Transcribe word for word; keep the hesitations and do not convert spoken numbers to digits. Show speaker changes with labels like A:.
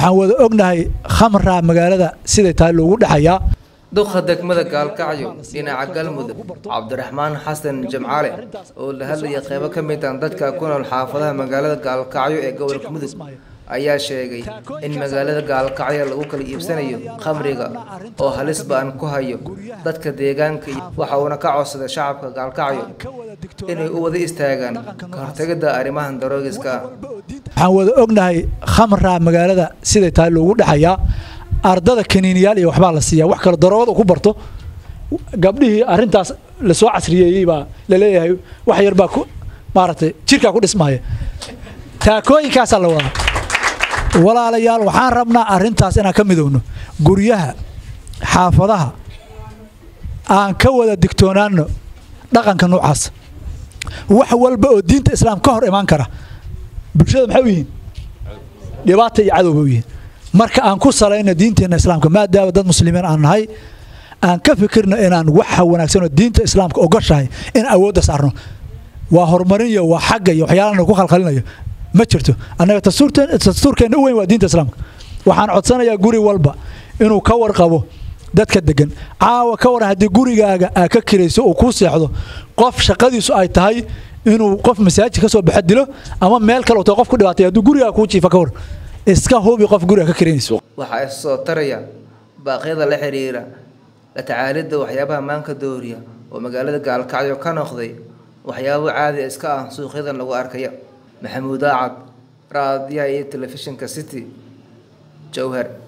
A: waxaan wada ognahay khamra magaalada siday tahay loogu dhaxayaa
B: duqa degmada Gaalkacyo dhinaca Galmudug Cabdiraxmaan Xasan Jamcaale oo la hadlaya qaybo ka mid ah dadka ku nool xaafadaha magaalada Gaalkacyo ee gobolka Mudug ayaa sheegay in magaalada Gaalkacyo lagu kala iibsanayo khamriga oo halis baan ku hayo dadka deegaanka waxa uu ka codsaday shacabka Gaalkacyo inay u wada istaagaan ka hortagida arrimahan daroogiska
A: waxaan wada ognahay khamra magaalada siday tahay loogu dhaxayaa ardada kaniiniyaal iyo waxba la siiyaa wax kala darood ku barto gabdhihii arintaas la soo casriyeeyay baa la leeyahay wax yar baa ku maartay jirka ku dhismaaya taakooyinkaas la wada walaalayaal waxaan rabnaa arintaas inaan ka midowno guryaha xaafadaha aan ka wada digtoonaano dhaqanka noocaas wax walba oo diinta islaam ka hor iman kara bulshada maxay u yihiin dhibaato iyo cadow u yihiin marka aan ku salayno diinteena islaamka maadaama dad muslimiin aan nahay aan ka fikirno inaan wax wanaagsan oo diinta islaamka ogashahay in awood saarno waa horumarin iyo waa xaq iyo waxyaalaha ku khalkhalinayo ma jirto anaga dastuurteen dastuurkeena weyn waa diinta islaamka waxaan codsanayaa guri walba inuu ka warqabo dadka degan caawa ka war hadii gurigaaga aa ka kireyso oo ku seexdo qof shaqadiisu ay tahay inuu qof masaajid ka soo baxdilo ama meel kale oo qof ku dhibaatay hadii gurigaaga ku jiifa ka war iska hubi qof guriga ka kireyso
B: waxa soo taraya baaqyada la xiriira la tacaalida waxyaabaha maanka dooriya oo magaalada Gaalkacyo ka noqday waxyaabo caadi iska ah suuqyada lagu arkaya Maxamuud Aacad raadiyaha iyo telefishinka City Jowhar.